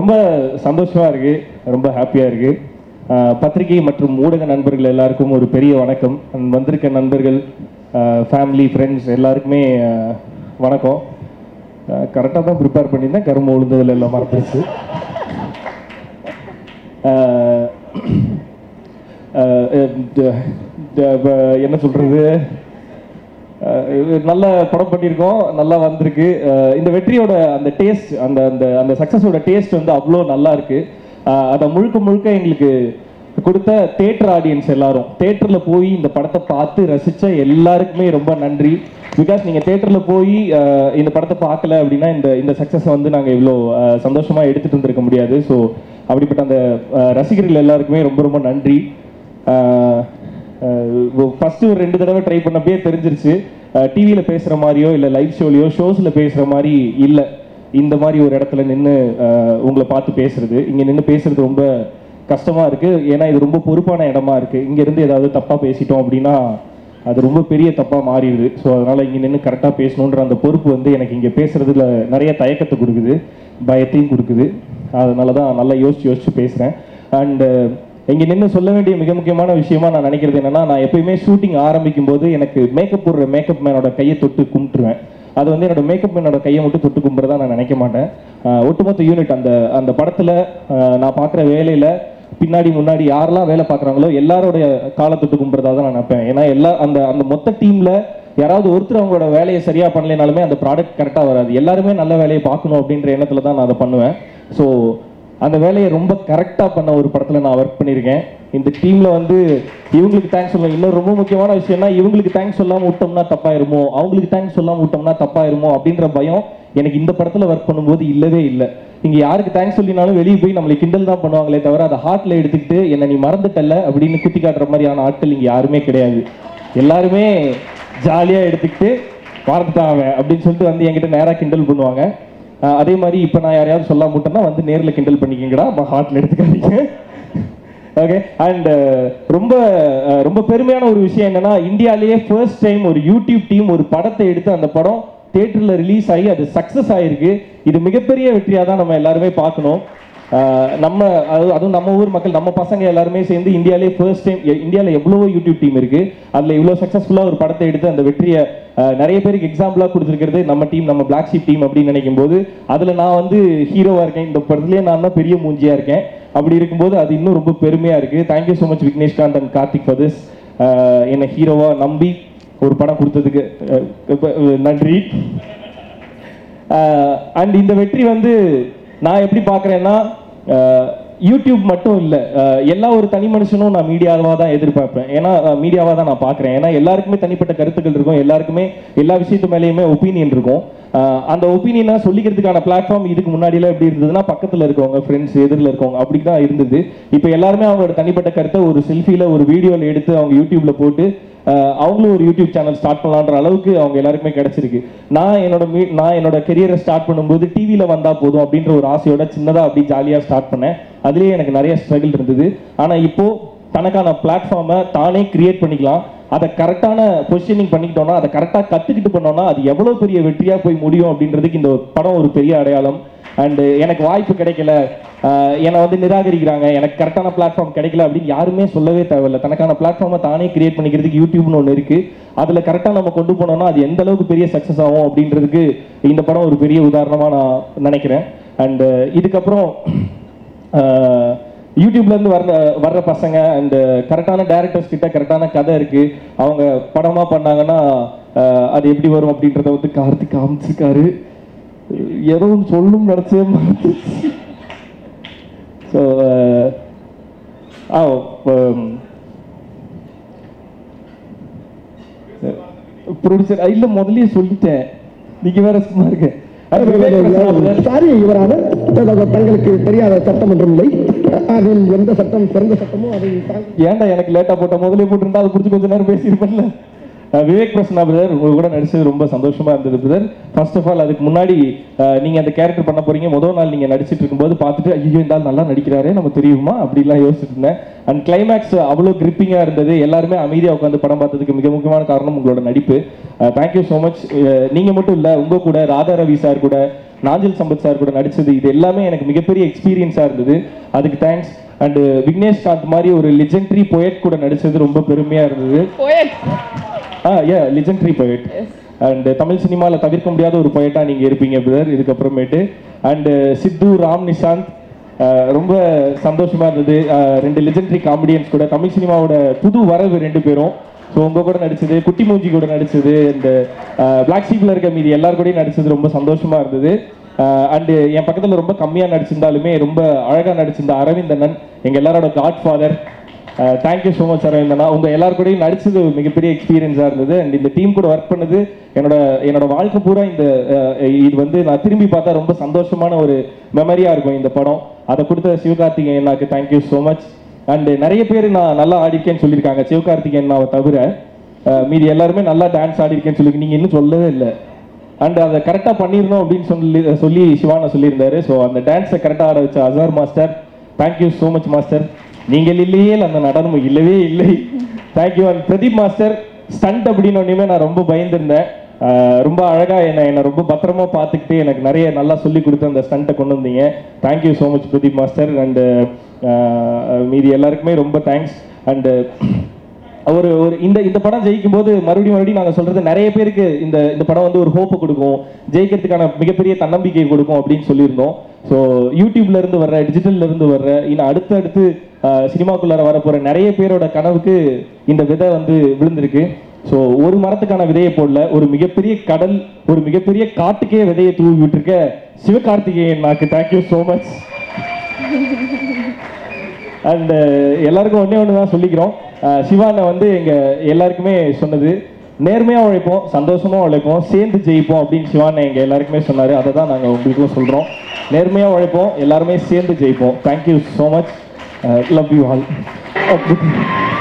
ரொம்ப சந்தோஷமாக இருக்குது, ரொம்ப ஹாப்பியாக இருக்குது. பத்திரிகை மற்றும் ஊடக நண்பர்கள் எல்லாருக்கும் ஒரு பெரிய வணக்கம். வந்திருக்க நண்பர்கள், ஃபேமிலி, ஃப்ரெண்ட்ஸ் எல்லாருக்குமே வணக்கம். கரெக்டாக தான் ப்ரிப்பேர் பண்ணியிருந்தேன், கரும்பு உளுந்ததில் எல்லாம் மறந்துச்சு. என்ன சொல்கிறது, நல்ல படம் பண்ணியிருக்கோம், நல்லா வந்திருக்கு. இந்த வெற்றியோட அந்த டேஸ்ட், அந்த அந்த அந்த சக்ஸஸோட டேஸ்ட் வந்து அவ்வளோ நல்லா இருக்கு. அதை முழுக்க முழுக்க எங்களுக்கு கொடுத்த தேட்டர் ஆடியன்ஸ் எல்லாரும், தேட்டரில் போய் இந்த படத்தை பார்த்து ரசித்த எல்லாருக்குமே ரொம்ப நன்றி. பிகாஸ் நீங்கள் தேட்டரில் போய் இந்த படத்தை பார்க்கல அப்படின்னா இந்த இந்த சக்ஸஸை வந்து நாங்கள் இவ்வளோ சந்தோஷமாக எடுத்துகிட்டு வந்துருக்க முடியாது. ஸோ அப்படிப்பட்ட அந்த ரசிகர்கள் எல்லாருக்குமே ரொம்ப ரொம்ப நன்றி. ஃபஸ்ட்டு ஒரு 2 தடவை ட்ரை பண்ணப்பே தெரிஞ்சிருச்சு, டிவியில் பேசுகிற மாதிரியோ இல்லை லைவ் ஷோலையோ ஷோஸில் பேசுகிற மாதிரி இல்லை. இந்த மாதிரி ஒரு இடத்துல நின்று உங்களை பார்த்து பேசுறது, இங்கே நின்று பேசுறது ரொம்ப கஷ்டமாக இருக்குது. ஏன்னா இது ரொம்ப பொறுப்பான இடமா இருக்குது. இங்கேருந்து ஏதாவது தப்பாக பேசிட்டோம் அப்படின்னா அது ரொம்ப பெரிய தப்பாக மாறிடுது. ஸோ அதனால் இங்கே நின்று கரெக்டாக பேசணுன்ற அந்த பொறுப்பு வந்து எனக்கு இங்கே பேசுகிறதுல நிறைய தயக்கத்தை கொடுக்குது, பயத்தையும் கொடுக்குது. அதனால தான் நல்லா யோசிச்சு பேசுகிறேன். அண்டு இங்கே நின்று சொல்ல வேண்டிய மிக முக்கியமான விஷயமா நான் நினைக்கிறது என்னென்னா, நான் எப்பயுமே ஷூட்டிங் ஆரம்பிக்கும் போது எனக்கு மேக்கப் போடுற மேக்கப் மேனோட கையை தொட்டு கும்பிட்டுருவேன். அது வந்து என்னோட மேக்கப் மேனோட கையை மட்டும் தொட்டு கும்பிட்றதா நான் நினைக்க மாட்டேன். ஒட்டுமொத்த யூனிட் அந்த அந்த படத்தில் நான் பார்க்குற வேலையில் பின்னாடி முன்னாடி யாரெல்லாம் வேலை பார்க்குறாங்களோ எல்லாரோடைய காலை தொட்டு கும்பிட்றதா தான் நான் நினைப்பேன். ஏன்னா அந்த அந்த மொத்த டீமில் யாராவது ஒருத்தர் அவங்களோட வேலையை சரியாக பண்ணலைனாலுமே அந்த ப்ராடக்ட் கரெக்டாக வராது. எல்லாருமே நல்ல வேலையை பார்க்கணும் அப்படின்ற எண்ணத்தில் தான் நான் அதை பண்ணுவேன். ஸோ அந்த வேலையை ரொம்ப கரெக்டாக பண்ண ஒரு படத்தில் நான் ஒர்க் பண்ணியிருக்கேன். இந்த டீமில் வந்து இவங்களுக்கு தேங்க்ஸ் சொல்லணும். இன்னொரு ரொம்ப முக்கியமான விஷயம்னா, இவங்களுக்கு தேங்க்ஸ் சொல்லாமல் விட்டோம்னா தப்பாயிருமோ, அவங்களுக்கு தேங்க்ஸ் சொல்லாமல் விட்டோம்னா தப்பாயிருமோ அப்படின்ற பயம் எனக்கு இந்த படத்தில் ஒர்க் பண்ணும்போது இல்லவே இல்லை. இங்கே யாருக்கு தேங்க்ஸ் சொல்லினாலும் வெளியே போய் நம்மளை கிண்டல் தான் பண்ணுவாங்களே தவிர அதை ஹார்ட்டில் எடுத்துக்கிட்டு என்னை நீ மறந்துட்டல அப்படின்னு குத்தி காட்டுற மாதிரியான ஆட்கள் இங்கே யாருமே கிடையாது. எல்லாருமே ஜாலியாக எடுத்துக்கிட்டு மறந்துட்டாங்க அப்படின்னு சொல்லிட்டு வந்து என்கிட்ட நேராக கிண்டல் பண்ணுவாங்க. அதே மாதிரி இப்போ நான் யாரையாவது சொல்ல மாட்டேன்னா வந்து நேரில் கிண்டல் பண்ணிக்கிங்கடா, ஹார்ட்டில் எடுத்துக்காதீங்க. ஓகே. அண்ட் ரொம்ப ரொம்ப பெருமையான ஒரு விஷயம் என்னன்னா, இந்தியாவிலேயே ஃபர்ஸ்ட் டைம் ஒரு யூடியூப் டீம் ஒரு படத்தை எடுத்து அந்த படம் தியேட்டரில் ரிலீஸ் ஆகி அது சக்ஸஸ் ஆகிருக்கு. இது மிகப்பெரிய வெற்றியாக தான் நம்ம எல்லாருமே பார்க்கணும். நம்ம அதுவும் நம்ம ஊர் மக்கள், நம்ம பசங்க எல்லாருமே சேர்ந்து இந்தியாவிலே ஃபர்ஸ்ட் டைம், இந்தியாவில் எவ்வளோ யூடியூப் டீம் இருக்குது, அதில் இவ்வளோ சக்ஸஸ்ஃபுல்லாக ஒரு படத்தை எடுத்து அந்த வெற்றியை நிறைய பேருக்கு எக்ஸாம்பிளாக கொடுத்துருக்கிறது நம்ம டீம், நம்ம பிளாக் ஷீப் டீம் அப்படின்னு நினைக்கும் போது அதில் நான் வந்து ஹீரோவாக இருக்கேன். இந்த படத்துலேயே நான் தான் பெரிய மூஞ்சியாக இருக்கேன். அப்படி இருக்கும்போது அது இன்னும் ரொம்ப பெருமையாக இருக்குது. Thank you so much Vigneshkanth and Karthik for this. என்னை ஹீரோவாக நம்பி ஒரு படம் கொடுத்ததுக்கு நன்றி. அண்ட் இந்த வெற்றி வந்து நான் எப்படி பார்க்குறேன்னா, யூடியூப் மட்டும் இல்லை, எல்லா ஒரு தனி மனுஷனும் நான் மீடியாவாக தான் எதிர்பார்ப்பேன். ஏன்னா மீடியாவாக தான் நான் பார்க்குறேன். ஏன்னா எல்லாருக்குமே தனிப்பட்ட கருத்துக்கள் இருக்கும், எல்லாருக்குமே எல்லா விஷயத்து மேலேயுமே ஒப்பீனியன் இருக்கும். அந்த ஒப்பீனியனை சொல்லிக்கிறதுக்கான பிளாட்ஃபார்ம் இதுக்கு முன்னாடியெல்லாம் எப்படி இருந்ததுன்னா, பக்கத்தில் இருக்கவங்க, ஃப்ரெண்ட்ஸ், எதிரில் இருக்கவங்க, அப்படி தான் இருந்தது. இப்போ எல்லாருமே அவங்களோட தனிப்பட்ட கருத்தை ஒரு செல்ஃபியில் ஒரு வீடியோவில் எடுத்து அவங்க யூடியூப்பில் போட்டு அவங்களும் ஒரு யூடியூப் சேனல் ஸ்டார்ட் பண்ணலான்ற அளவுக்கு அவங்க எல்லாருக்குமே கிடைச்சிருக்கு. நான் என்னோட கெரியரை ஸ்டார்ட் பண்ணும்போது டிவியில் வந்தால் போதும் அப்படின்ற ஒரு ஆசையோட சின்னதாக அப்படி ஜாலியாக ஸ்டார்ட் பண்ணேன். அதுலேயே எனக்கு நிறைய ஸ்ட்ரகிள் இருந்தது. ஆனால் இப்போது தனக்கான பிளாட்ஃபார்மை தானே கிரியேட் பண்ணிக்கலாம். அதை கரெக்டான பொசிஷனிங் பண்ணிக்கிட்டோம்னா, அதை கரெக்டாக கற்றுக்கிட்டு பண்ணோம்னா அது எவ்வளோ பெரிய வெற்றியாக போய் முடியும் அப்படின்றதுக்கு இந்த படம் ஒரு பெரிய அடையாளம். அண்டு எனக்கு வாய்ப்பு கிடைக்கல, என்னை வந்து நிராகரிக்கிறாங்க, எனக்கு கரெக்டான பிளாட்ஃபார்ம் கிடைக்கல அப்படின்னு யாருமே சொல்லவே தேவையில்லை. தனக்கான பிளாட்ஃபார்மை தானே கிரியேட் பண்ணிக்கிறதுக்கு யூடியூப்னு ஒன்று இருக்குது. அதில் கரெக்டாக நம்ம கொண்டு போனோம்னா அது எந்த அளவுக்கு பெரிய சக்ஸஸ் ஆகும் அப்படின்றதுக்கு இந்த படம் ஒரு பெரிய உதாரணமாக நான் நினைக்கிறேன். அண்டு இதுக்கப்புறம் யூடியூப்லேருந்து வர்ற பசங்க அண்டு கரெக்டான டேரக்டர்ஸ் கிட்ட கரெக்டான கதை இருக்குது, அவங்க படமாக பண்ணாங்கன்னா அது எப்படி வரும் அப்படின்றத வந்து கார்த்திக் காமிச்சிருக்காரு. ஏதோ ஒன்று சொல்லணும்னு நினச்சே மாதிரி. ஸோ ப்ரொடியூசர் இல்லை, முதல்லயே சொல்லிட்டேன், நீங்கள் வேற சும்மா இருக்க. தங்களுக்கு தெரியாத சட்டம் ஒன்றும் இல்லை. அதில் எந்த சட்டம் சிறந்த சட்டமோ அதை ஏன்டா எனக்கு லேட்டாக போட்ட, முதலே போட்டுருந்தா அதை குறித்து கொஞ்சம் நேரம் பேசியிருப்பேன்ல. விவேக் பிரசன்னா பிரதர், உங்க கூட நடிச்சது ரொம்ப சந்தோஷமா இருந்தது பிரதர். ஃபர்ஸ்ட் ஆஃப் ஆல் அதுக்கு முன்னாடி நீங்க அந்த கேரக்டர் பண்ண போறீங்க, முதல் நாள் நீங்க நடிச்சிட்டு இருக்கும்போது பார்த்துட்டு ஐயோ இந்த ஆள் நல்லா நடிக்கிறாரு நம்ம தெரியுமா அப்படிலாம் யோசிச்சுட்டு இருந்தேன். அண்ட் கிளைமேக்ஸ் அவ்வளோ கிரிப்பிங்கா இருந்தது. எல்லாருமே அமைதியாக உட்காந்து படம் பார்த்ததுக்கு மிக முக்கியமான காரணம் உங்களோட நடிப்பு. Thank you so much. நீங்க மட்டும் இல்லை, உங்க கூட ராதா ரவி சார் கூட நாஞ்சில் சம்பத் சார் கூட நடிச்சது, இது எல்லாமே எனக்கு மிகப்பெரிய எக்ஸ்பீரியன்ஸாக இருந்தது. அதுக்கு தேங்க்ஸ். அண்ட் விக்னேஷ் காந்த் மாதிரி ஒரு லெஜெண்டரி போயட் கூட நடிச்சது ரொம்ப பெருமையாக இருந்தது. Legendary poet. அண்ட் தமிழ் சினிமாவில் தவிர்க்க முடியாத ஒரு போயட்டாக நீங்கள் இருப்பீங்க பிரதர் இதுக்கப்புறமேட்டு. அண்ட் சித்து, ராம் நிஷாந்த், ரொம்ப சந்தோஷமாக இருந்தது. 2 லெஜெண்டரி காமெடியன்ஸ் கூட, தமிழ் சினிமாவோட புது வரவு 2 பேரும். ஸோ உங்கள் கூட நடிச்சது, குட்டி மூஞ்சி கூட நடிச்சது, இந்த பிளாக் ஷீப்பில் இருக்க மீதி எல்லாரும் கூடயும் நடிச்சது ரொம்ப சந்தோஷமாக இருந்தது. அண்டு என் பக்கத்தில் ரொம்ப கம்மியாக நடிச்சிருந்தாலுமே ரொம்ப அழகாக நடிச்சிருந்த அரவிந்தண்ணன், எங்கள் எல்லாரோட godfather. Thank you so much அரவிந்தண்ணா. உங்கள் எல்லாரு கூடயும் நடிச்சது மிகப்பெரிய எக்ஸ்பீரியன்ஸாக இருந்தது. அண்ட் இந்த டீம் கூட ஒர்க் பண்ணது என்னோட வாழ்க்கை பூரா இது வந்து நான் திரும்பி பார்த்தா ரொம்ப சந்தோஷமான ஒரு மெமரியாக இருக்கும் இந்த படம். அதை கொடுத்த சிவகார்த்திகேயனாக்கு தேங்க்யூ ஸோ மச். அண்ட் நிறைய பேர் நான் நல்லா ஆடிருக்கேன்னு சொல்லியிருக்காங்க, சிவகார்த்திகேயனாவை தவிர மீதி எல்லாருமே நல்லா டான்ஸ் ஆடிருக்கேன்னு சொல்லி நீங்கள் இன்னும் சொல்லவே இல்லை. அண்ட் அதை கரெக்டாக பண்ணிடணும் அப்படின்னு சொல்லி சிவானா சொல்லியிருந்தாரு. ஸோ அந்த டான்ஸை கரெக்டாக ஆட வச்ச Azhar master, thank you so much master. நீங்கள் இல்லையே அந்த நடனமும் இல்லவே இல்லை. Thank you. And Pradeep master, stunt அப்படின்னு ஒன்றுமே நான் ரொம்ப பயந்துருந்தேன். ரொம்ப அழகாக என்னை ரொம்ப பத்திரமா பார்த்துக்கிட்டு எனக்கு நிறைய நல்லா சொல்லி கொடுத்து அந்த ஸ்டண்ட்டை கொண்டு வந்தீங்க. Thank you so much Pradeep master. And மீதி எல்லாருக்குமே ரொம்ப தேங்க்ஸ். அண்டு ஒரு இந்த படம் ஜெயிக்கும் போது மறுபடியும் நாங்கள் சொல்றது, நிறைய பேருக்கு இந்த படம் வந்து ஒரு ஹோப்பை கொடுக்கும், ஜெயிக்கிறதுக்கான மிகப்பெரிய தன்னம்பிக்கை கொடுக்கும் அப்படின்னு சொல்லியிருந்தோம். ஸோ யூடியூப்ல இருந்து வர்ற, டிஜிட்டல்ல இருந்து வர்ற, இன்னும் அடுத்தடுத்து சினிமாக்குள்ளார வரப்போற நிறைய பேரோட கனவுக்கு இந்த விதை வந்து விழுந்திருக்கு. ஸோ ஒரு மரத்துக்கான விதையை போடல, ஒரு மிகப்பெரிய கடல், ஒரு மிகப்பெரிய காட்டுக்கே விதையை தூவி விட்டுருக்க சிவகார்த்திகேயன் நாக்கு தேங்க்யூ ஸோ மச். அண்ட் எல்லாருக்கும் ஒன்று தான் சொல்லிக்கிறோம். சிவானை வந்து எங்கள் எல்லாருக்குமே சொன்னது, நேர்மையாக உழைப்போம், சந்தோஷமாக உழைப்போம், சேர்ந்து ஜெயிப்போம் அப்படின்னு சிவானை எங்கள் எல்லாருக்குமே சொன்னார். அதை தான் நாங்கள் உங்களுக்கும் சொல்கிறோம். நேர்மையாக உழைப்போம், எல்லாருமே சேர்ந்து ஜெயிப்போம். Thank you so much. Love you all.